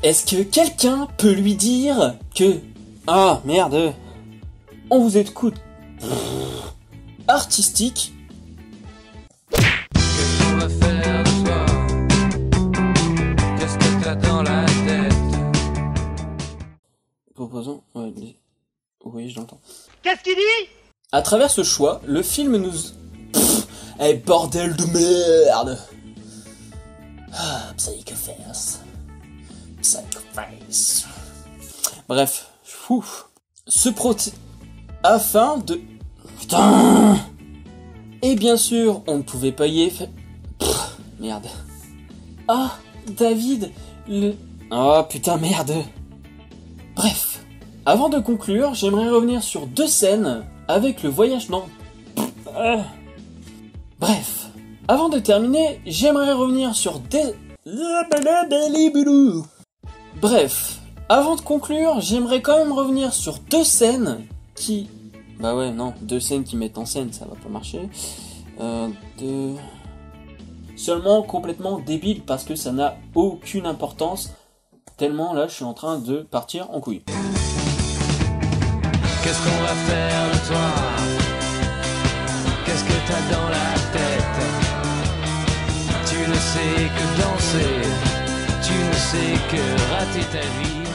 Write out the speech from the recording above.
Est-ce que quelqu'un peut lui dire que... Ah, merde. On vous écoute. Artistique. Qu'est-ce qu'on va faire ce soir? Qu'est-ce que t'as dans la tête? Proposons... Ouais, oui, je l'entends. Qu'est-ce qu'il dit? À travers ce choix, le film nous... Eh, bordel de merde! Ah, Psychoface. Psychoface. Bref, fou. Afin de... Putain! Et bien sûr, on ne pouvait pas y... Merde. Ah, David, Oh, putain, merde. Bref. Avant de conclure, j'aimerais revenir sur 2 scènes avec le voyage... Non. Bref. Avant de terminer, j'aimerais revenir sur des... Bref. Avant de conclure, j'aimerais quand même revenir sur 2 scènes qui... Bah ouais, non, 2 scènes qui mettent en scène, ça va pas marcher. Seulement complètement débile parce que ça n'a aucune importance. Tellement là, je suis en train de partir en couille. Qu'est-ce qu'on va faire le soir? Qu'est-ce que t'as dans la tête? Tu ne sais que danser, tu ne sais que rater ta vie.